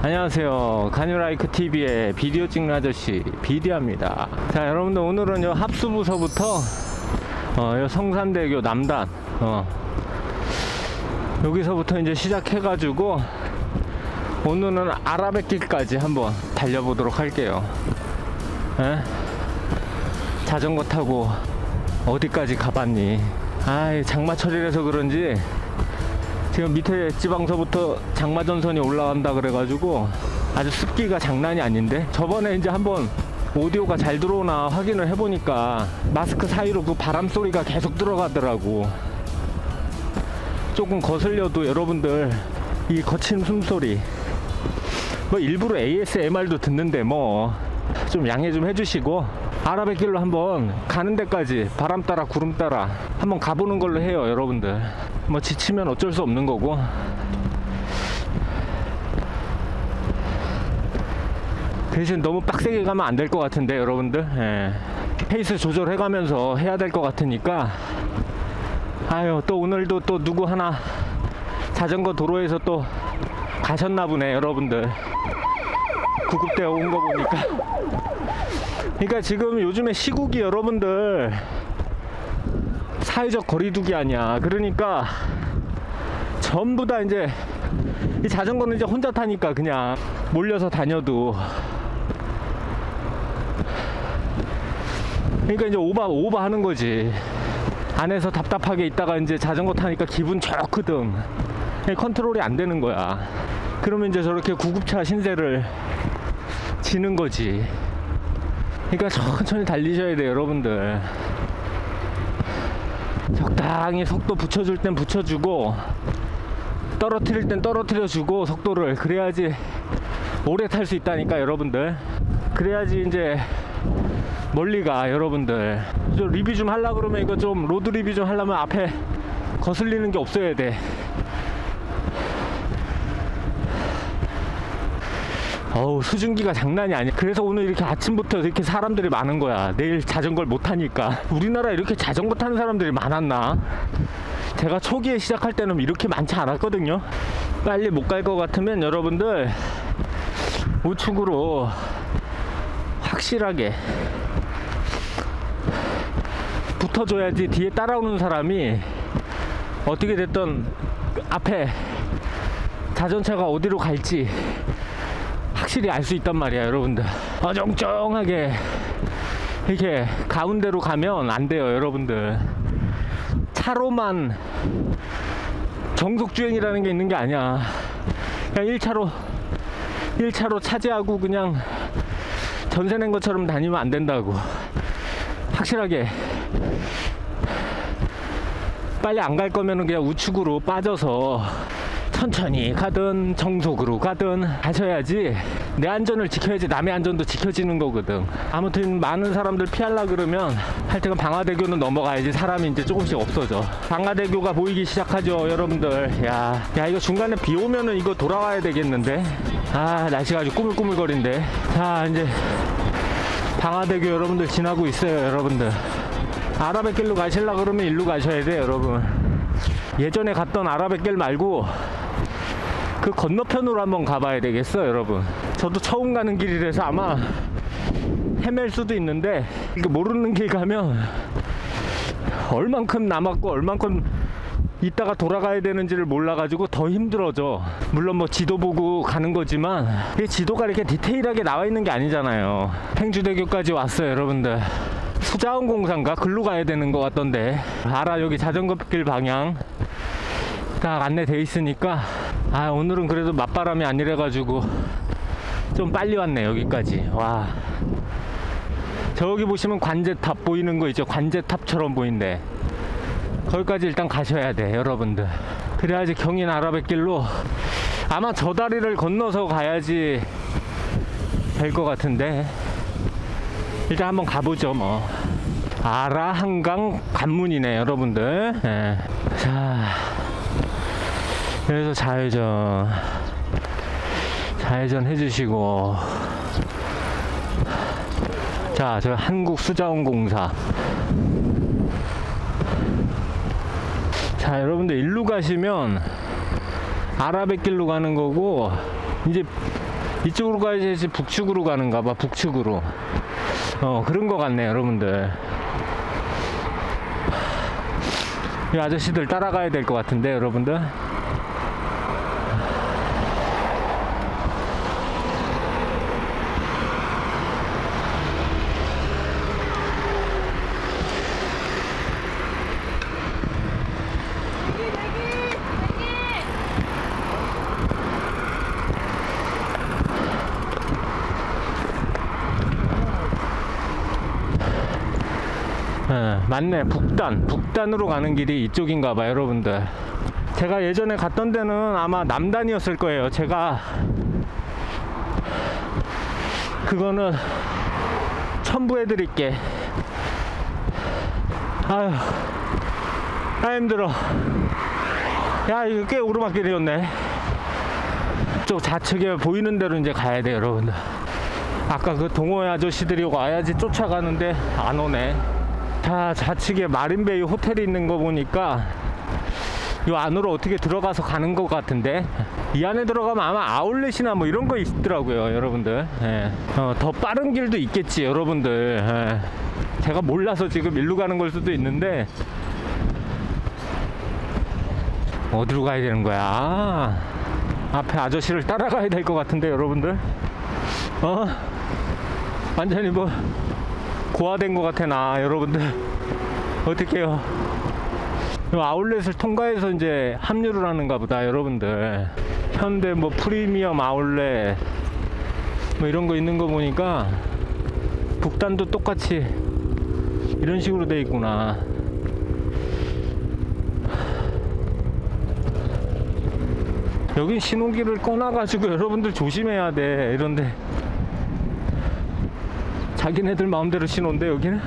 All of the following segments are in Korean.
안녕하세요. 가뉴라이크 TV의 비디오 찍는 아저씨 비디아입니다. 자, 여러분들 오늘은 요 합수부서부터 요 성산대교 남단 여기서부터 이제 시작해가지고 오늘은 아라뱃길까지 한번 달려보도록 할게요. 에? 자전거 타고 어디까지 가봤니? 아, 장마철이라서 그런지 지금 밑에 지방서부터 장마전선이 올라간다 그래가지고 아주 습기가 장난이 아닌데, 저번에 이제 한번 오디오가 잘 들어오나 확인을 해보니까 마스크 사이로 그 바람 소리가 계속 들어가더라고. 조금 거슬려도 여러분들 이 거친 숨소리, 뭐 일부러 ASMR도 듣는데 뭐 좀 양해 좀 해주시고, 아라뱃길로 한번 가는 데까지 바람 따라 구름 따라 한번 가보는 걸로 해요. 여러분들 뭐 지치면 어쩔 수 없는 거고. 대신 너무 빡세게 가면 안 될 것 같은데 여러분들, 페이스 조절해 가면서 해야 될 것 같으니까. 아유, 또 오늘도 또 누구 하나 자전거 도로에서 또 가셨나 보네 여러분들. 구급대가 온 거 보니까. 그러니까 지금 요즘에 시국이 여러분들 사회적 거리두기 아니야. 그러니까 전부 다 이제 이 자전거는 이제 혼자 타니까 그냥 몰려서 다녀도, 그러니까 이제 오바 하는 거지. 안에서 답답하게 있다가 이제 자전거 타니까 기분 좋거든. 컨트롤이 안 되는 거야. 그러면 이제 저렇게 구급차 신세를 지는 거지. 그러니까 천천히 달리셔야 돼요 여러분들. 적당히 속도 붙여줄 땐 붙여주고, 떨어뜨릴 땐 떨어뜨려주고 속도를. 그래야지 오래 탈 수 있다니까 여러분들. 그래야지 이제 멀리 가 여러분들. 저 리뷰 좀 하려고 그러면, 이거 좀 로드 리뷰 좀 하려면 앞에 거슬리는 게 없어야 돼. 어우, 수증기가 장난이 아니야. 그래서 오늘 이렇게 아침부터 이렇게 사람들이 많은 거야. 내일 자전거를 못 타니까. 우리나라에 이렇게 자전거 타는 사람들이 많았나? 제가 초기에 시작할 때는 이렇게 많지 않았거든요. 빨리 못 갈 것 같으면 여러분들 우측으로 확실하게 붙어줘야지 뒤에 따라오는 사람이 어떻게 됐든 앞에 자전차가 어디로 갈지 확실히 알 수 있단 말이야 여러분들. 어정쩡하게 이렇게 가운데로 가면 안 돼요 여러분들. 차로만 정속주행이라는 게 있는 게 아니야. 그냥 1차로 차지하고 그냥 전세 낸 것처럼 다니면 안 된다고. 확실하게 빨리 안 갈 거면은 그냥 우측으로 빠져서 천천히 가든 정속으로 가든 하셔야지 내 안전을 지켜야지 남의 안전도 지켜지는 거거든. 아무튼 많은 사람들 피하려고 그러면 하여튼 방화대교는 넘어가야지 사람이 이제 조금씩 없어져. 방화대교가 보이기 시작하죠 여러분들. 야 이거 중간에 비 오면은 이거 돌아와야 되겠는데. 아, 날씨가 아주 꾸물꾸물거린데. 자, 이제 방화대교 여러분들 지나고 있어요 여러분들. 아라뱃길로 가시려고 그러면 일로 가셔야 돼 여러분. 예전에 갔던 아라뱃길 말고 그 건너편으로 한번 가봐야 되겠어 여러분. 저도 처음 가는 길이라서 아마 헤맬 수도 있는데, 이거 모르는 길 가면 얼만큼 남았고 얼만큼 이따가 돌아가야 되는지를 몰라가지고 더 힘들어져. 물론 뭐 지도 보고 가는 거지만 이게 지도가 이렇게 디테일하게 나와 있는 게 아니잖아요. 행주대교까지 왔어요 여러분들. 수자원공사인가? 글로 가야 되는 것 같던데. 알아, 여기 자전거길 방향 딱 안내돼 있으니까. 아, 오늘은 그래도 맞바람이 아니래가지고 좀 빨리 왔네 여기까지. 와, 저기 보시면 관제탑 보이는 거 있죠? 관제탑처럼 보인대. 거기까지 일단 가셔야 돼 여러분들. 그래야지 경인 아라뱃길로 아마 저 다리를 건너서 가야지 될 것 같은데, 일단 한번 가보죠 뭐. 아라 한강 관문이네 여러분들. 네. 자, 그래서 좌회전 해주시고. 자, 저 한국수자원공사. 자, 여러분들 일로 가시면 아라뱃길로 가는 거고, 이제 이쪽으로 가야지 북측으로 가는가 봐. 북측으로. 그런 거 같네 여러분들. 이 아저씨들 따라가야 될 것 같은데 여러분들. 맞네. 북단으로 가는 길이 이쪽인가 봐 여러분들. 제가 예전에 갔던 데는 아마 남단이었을 거예요. 제가 그거는 첨부해 드릴게. 아휴 힘들어. 야 이거 꽤 오르막길이었네. 쪽 좌측에 보이는 대로 이제 가야 돼 여러분들. 아까 그 동호회 아저씨들이 와야지 쫓아가는데 안 오네. 자, 좌측에 마린베이 호텔이 있는 거 보니까 이 안으로 어떻게 들어가서 가는 것 같은데, 이 안에 들어가면 아마 아울렛이나 뭐 이런 거 있더라고요 여러분들. 예. 더 빠른 길도 있겠지 여러분들. 예. 제가 몰라서 지금 일로 가는 걸 수도 있는데. 어디로 가야 되는 거야? 앞에 아저씨를 따라가야 될 것 같은데 여러분들. 완전히 뭐 고화된 것 같아 나 여러분들. 어떡해요. 아울렛을 통과해서 이제 합류를 하는가 보다 여러분들. 현대 뭐 프리미엄 아울렛 뭐 이런 거 있는 거 보니까 북단도 똑같이 이런 식으로 돼 있구나. 여긴 신호기를 꺼놔가지고 여러분들 조심해야 돼. 이런데 자기네들 마음대로 신호인데 여기는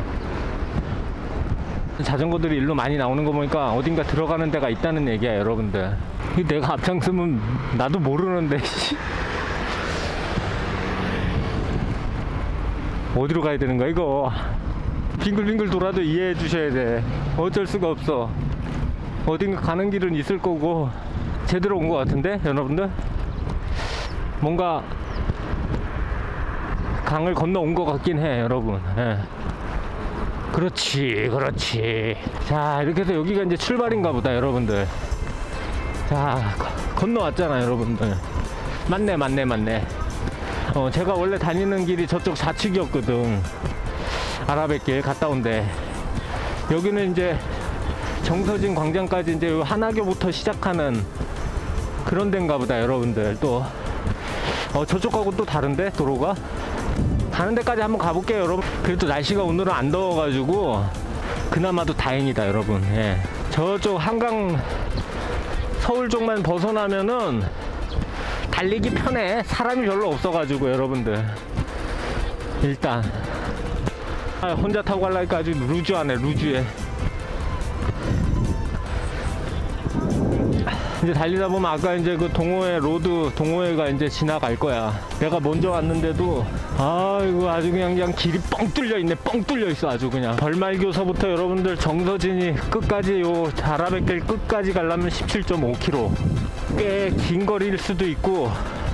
자전거들이 일로 많이 나오는 거 보니까 어딘가 들어가는 데가 있다는 얘기야 여러분들. 내가 앞장서면 나도 모르는데 어디로 가야 되는 거야 이거. 빙글빙글 돌아도 이해해 주셔야 돼. 어쩔 수가 없어. 어딘가 가는 길은 있을 거고. 제대로 온 것 같은데 여러분들. 뭔가 강을 건너온 것 같긴 해 여러분. 예. 그렇지. 자, 이렇게 해서 여기가 이제 출발인가 보다 여러분들. 자, 건너왔잖아 여러분들. 맞네. 제가 원래 다니는 길이 저쪽 좌측이었거든. 아라뱃길 갔다 온데, 여기는 이제 정서진 광장까지 이제 한하교부터 시작하는 그런 데인가 보다 여러분들. 또 저쪽하고 또 다른데 도로가. 가는 데까지 한번 가볼게요 여러분. 그래도 날씨가 오늘은 안 더워가지고 그나마도 다행이다 여러분. 예. 저쪽 한강 서울 쪽만 벗어나면은 달리기 편해. 사람이 별로 없어가지고 여러분들. 일단 혼자 타고 가려니까 아주 루즈하네. 루즈해. 이제 달리다 보면 아까 이제 그 동호회 로드 동호회가 이제 지나갈 거야. 내가 먼저 왔는데도 아이고 아주 그냥 길이 뻥 뚫려 있네. 뻥 뚫려 있어 아주 그냥. 벌말교서부터 여러분들 정서진이 끝까지 요 아라뱃길 끝까지 가려면 17.5km. 꽤 긴 거리일 수도 있고,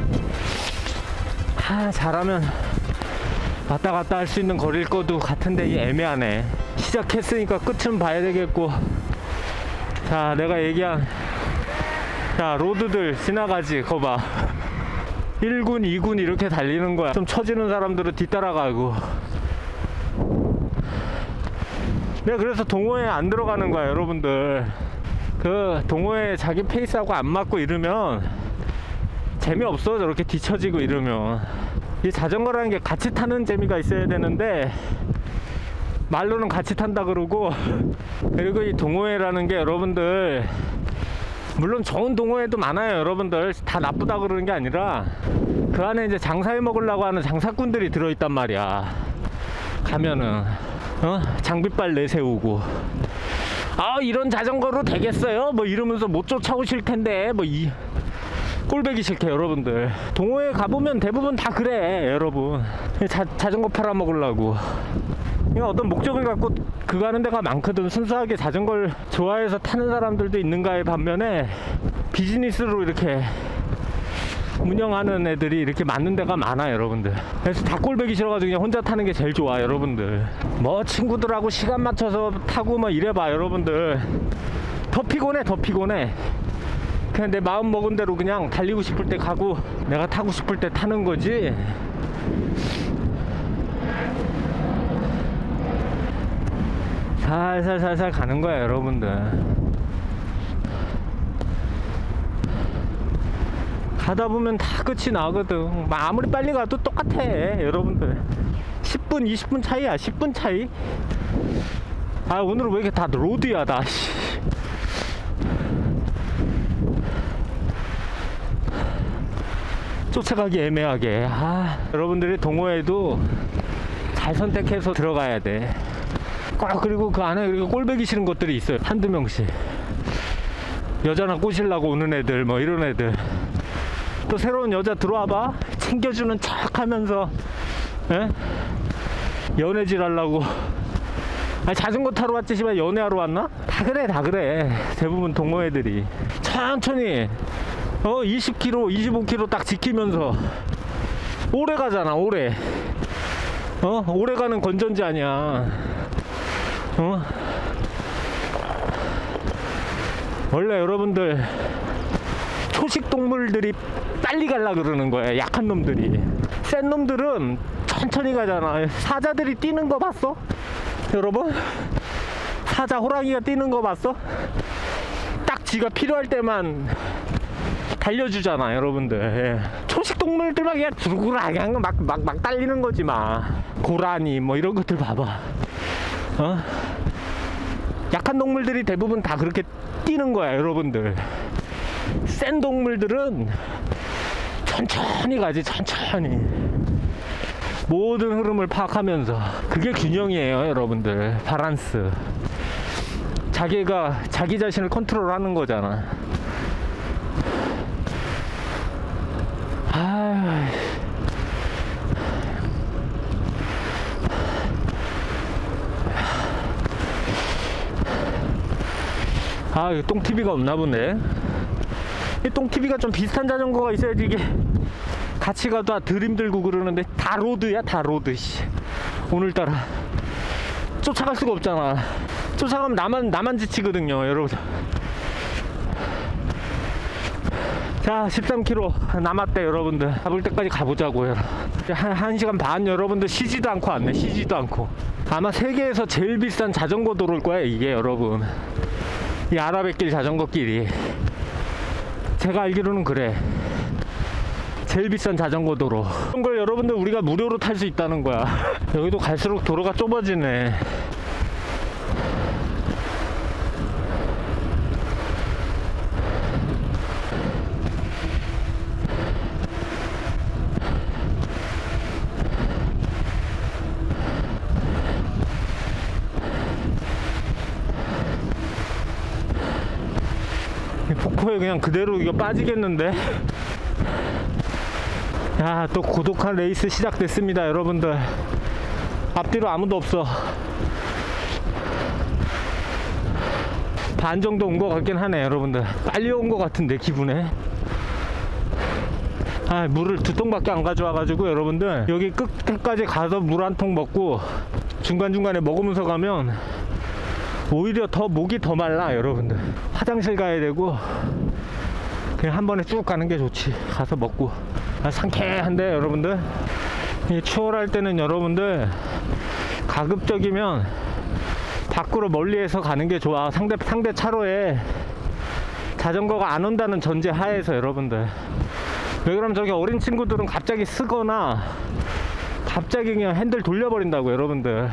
잘하면 왔다 갔다 할 수 있는 거리일 것도 같은데 이 애매하네. 시작했으니까 끝은 봐야 되겠고. 자, 내가 얘기한 로드들 지나가지. 거봐 1군 2군 이렇게 달리는 거야. 좀 처지는 사람들은 뒤따라가고. 내가 그래서 동호회에 안 들어가는 거야 여러분들. 그 동호회 자기 페이스하고 안 맞고 이러면 재미없어. 저렇게 뒤처지고 이러면. 이 자전거라는 게 같이 타는 재미가 있어야 되는데 말로는 같이 탄다 그러고. 그리고 이 동호회라는 게 여러분들, 물론 좋은 동호회도 많아요 여러분들. 다 나쁘다 그러는 게 아니라 그 안에 이제 장사해 먹으려고 하는 장사꾼들이 들어있단 말이야. 가면은 장비빨 내세우고, 이런 자전거로 되겠어요? 뭐 이러면서 못 쫓아오실 텐데 뭐 이 꼴배기 싫게 여러분들. 동호회 가보면 대부분 다 그래 여러분. 자전거 팔아먹으려고. 그러니까 어떤 목적을 갖고 그거 하는 데가 많거든. 순수하게 자전거를 좋아해서 타는 사람들도 있는가에 반면에 비즈니스로 이렇게 운영하는 애들이 이렇게 맞는 데가 많아요, 여러분들. 그래서 다 꼴보기 싫어가지고 그냥 혼자 타는 게 제일 좋아, 여러분들. 뭐 친구들하고 시간 맞춰서 타고 뭐 이래봐, 여러분들. 더 피곤해, 더 피곤해. 그냥 내 마음 먹은 대로 그냥 달리고 싶을 때 가고 내가 타고 싶을 때 타는 거지. 살살살살 가는 거야, 여러분들. 가다 보면 다 끝이 나거든. 아무리 빨리 가도 똑같아, 여러분들. 10분 20분 차이야. 10분 차이. 아, 오늘은 왜 이렇게 다 로드야, 다. 쫓아가기 애매하게. 여러분들이 동호회도 잘 선택해서 들어가야 돼. 그리고 그 안에 이렇게 꼴보기 싫은 것들이 있어요, 한두 명씩. 여자나 꼬시려고 오는 애들, 뭐 이런 애들. 또 새로운 여자 들어와봐, 챙겨주는 척 하면서 연애질 하려고. 자전거 타러 왔지, 씨발 연애하러 왔나? 다 그래, 다 그래. 대부분 동호회들이 천천히 20km 25km 딱 지키면서 오래 가잖아, 오래. 오래 가는 건전지 아니야. 원래 여러분들 초식 동물들이 빨리 갈라 그러는 거야, 약한 놈들이. 센 놈들은 천천히 가잖아. 사자들이 뛰는 거 봤어? 여러분? 사자, 호랑이가 뛰는 거 봤어? 딱 지가 필요할 때만 달려주잖아, 여러분들. 예. 초식 동물들만 그냥 두루구라하게 한 거 막 달리는 거지, 막. 고라니, 뭐 이런 것들 봐봐. 약한 동물들이 대부분 다 그렇게 뛰는 거야, 여러분들. 센 동물들은 천천히 가지, 천천히. 모든 흐름을 파악하면서. 그게 균형이에요, 여러분들. 밸런스. 자기가 자기 자신을 컨트롤하는 거잖아. 이거 똥TV가 없나 보네. 이 똥TV가 좀 비슷한 자전거가 있어야지 이게 같이 가도 덜 힘들고 그러는데 다 로드야, 다 로드. 오늘따라 쫓아갈 수가 없잖아. 쫓아가면 나만 지치거든요, 여러분. 자, 13km 남았대, 여러분들. 가볼 때까지 가보자고요. 1시간 반 여러분들 쉬지도 않고 왔네, 쉬지도 않고. 아마 세계에서 제일 비싼 자전거 도로일 거야, 이게, 여러분. 이 아라뱃길 자전거길이. 제가 알기로는 그래. 제일 비싼 자전거 도로. 그런 걸 여러분들 우리가 무료로 탈 수 있다는 거야. 여기도 갈수록 도로가 좁아지네. 폭포에 그냥 그대로 이거 빠지겠는데. 야, 또 고독한 레이스 시작됐습니다, 여러분들. 앞뒤로 아무도 없어. 반 정도 온 것 같긴 하네, 여러분들. 빨리 온 것 같은데, 기분에. 물을 2통밖에 안 가져와가지고 여러분들 여기 끝까지 가서 물 한 통 먹고 중간중간에 먹으면서 가면 오히려 더 목이 더 말라, 여러분들. 화장실 가야 되고 그냥 한 번에 쭉 가는 게 좋지. 가서 먹고. 상쾌한데, 여러분들. 추월할 때는 여러분들 가급적이면 밖으로 멀리에서 가는 게 좋아. 상대 차로에 자전거가 안 온다는 전제 하에서, 여러분들. 왜 그러면 저기 어린 친구들은 갑자기 쓰거나 갑자기 그냥 핸들 돌려버린다고, 여러분들.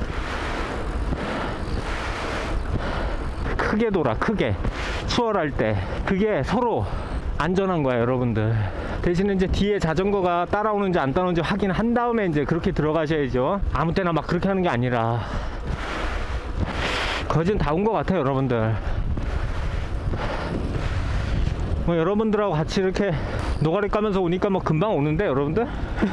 크게 돌아, 크게. 추월할 때 그게 서로 안전한 거야, 여러분들. 대신에 이제 뒤에 자전거가 따라오는지 안 따라오는지 확인한 다음에 이제 그렇게 들어가셔야죠. 아무 때나 막 그렇게 하는 게 아니라. 거진 다 온 것 같아요, 여러분들. 뭐 여러분들하고 같이 이렇게 노가리 까면서 오니까 뭐 금방 오는데, 여러분들.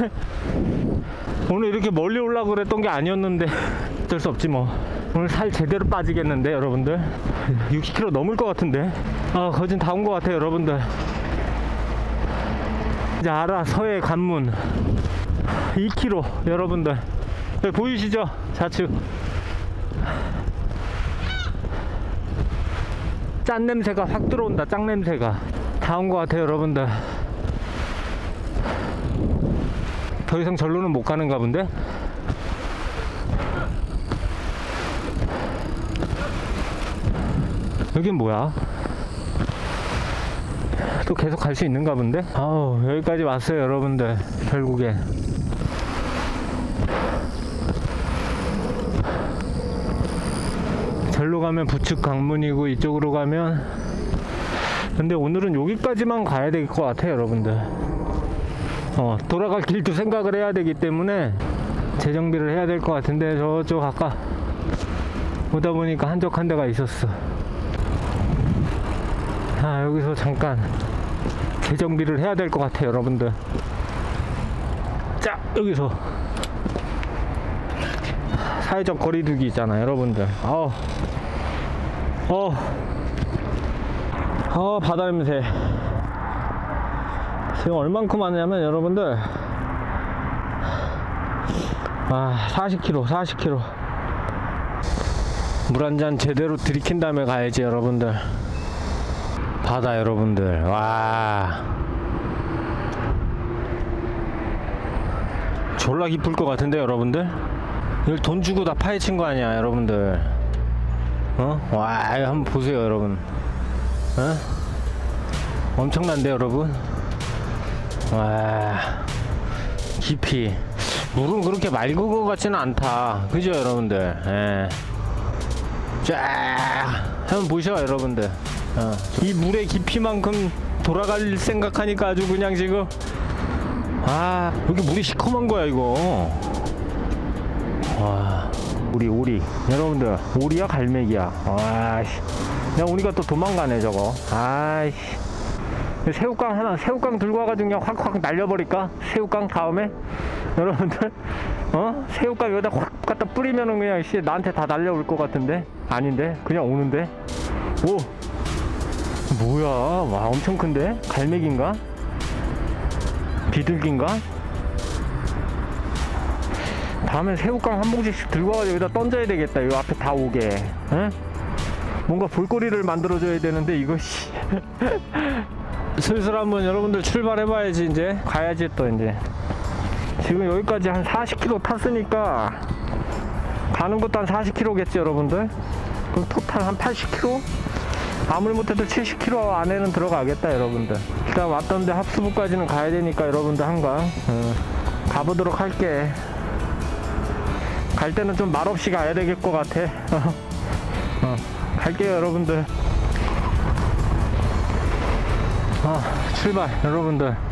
오늘 이렇게 멀리 올라고 그랬던 게 아니었는데 어쩔 수 없지 뭐. 오늘 살 제대로 빠지겠는데, 여러분들. 60km 넘을 것 같은데. 거진 다 온 것 같아요, 여러분들. 이제 알아. 서해 관문 2km. 여러분들 여기 보이시죠? 좌측 짠 냄새가 확 들어온다. 짱 냄새가 다 온 것 같아요 여러분들. 더 이상 절로는 못 가는가 본데? 여긴 뭐야? 또 계속 갈 수 있는가 본데? 아우, 여기까지 왔어요 여러분들. 결국에 절로 가면 부측 강문이고 이쪽으로 가면, 근데 오늘은 여기까지만 가야 될 것 같아요 여러분들. 돌아갈 길도 생각을 해야 되기 때문에 재정비를 해야 될 것 같은데, 저쪽 아까 오다 보니까 한적한 데가 있었어. 여기서 잠깐 재정비를 해야 될 것 같아요 여러분들. 자, 여기서 사회적 거리두기 있잖아 여러분들. 바다 냄새. 지금 얼만큼 왔냐면 여러분들 40km 물 한 잔 제대로 들이킨 다음에 가야지 여러분들. 바다 여러분들, 와 졸라 기쁠 것 같은데 여러분들. 이걸 돈 주고 다 파헤친 거 아니야 여러분들. 와, 이거 한번 보세요 여러분. 엄청난데 여러분. 와, 깊이. 물은 그렇게 맑은 것 같지는 않다, 그죠 여러분들. 쫙 한번 보셔 여러분들. 이 물의 깊이만큼 돌아갈 생각하니까 아주 그냥 지금, 여기 물이 시커먼 거야 이거. 와, 오리 여러분들. 오리야 갈매기야. 야, 오리가 또 도망가네 저거. 새우깡 들고 와가지고 그냥 확 날려버릴까? 새우깡 다음에 여러분들, 새우깡 여기다 확 갖다 뿌리면은 그냥 나한테 다 날려올 것 같은데. 아닌데, 그냥 오는데. 오, 뭐야? 와, 엄청 큰데? 갈매기인가? 비둘기인가? 다음엔 새우깡 한 봉지씩 들고 와가지고 여기다 던져야 되겠다. 요 앞에 다 오게. 뭔가 볼거리를 만들어줘야 되는데 이거 슬슬 한번 여러분들 출발해봐야지. 이제 가야지 또. 이제 지금 여기까지 한 40km 탔으니까 가는 것도 한 40km겠지 여러분들. 그럼 토탈 한 80km? 아무리 못해도 70km 안에는 들어가겠다 여러분들. 일단 왔던데 합수부까지는 가야 되니까 여러분들 한강 가보도록 할게. 갈 때는 좀 말없이 가야 될 것 같아. 갈게요 여러분들. 출발 여러분들.